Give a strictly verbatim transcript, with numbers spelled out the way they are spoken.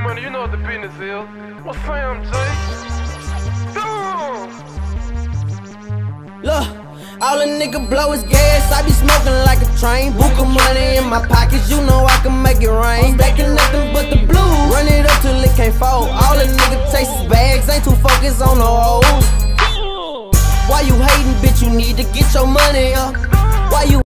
money, you know what the business is. What's Sam J? Look, all a nigga blow is gas, I be smoking like a train. Buka money in my pockets, you know I can make it rain. Stacking nothing but the blue, run it up till it can't fold. All a nigga takes his bags, ain't too focused on the hoes. Why you hating, bitch, you need to get your money up. Why you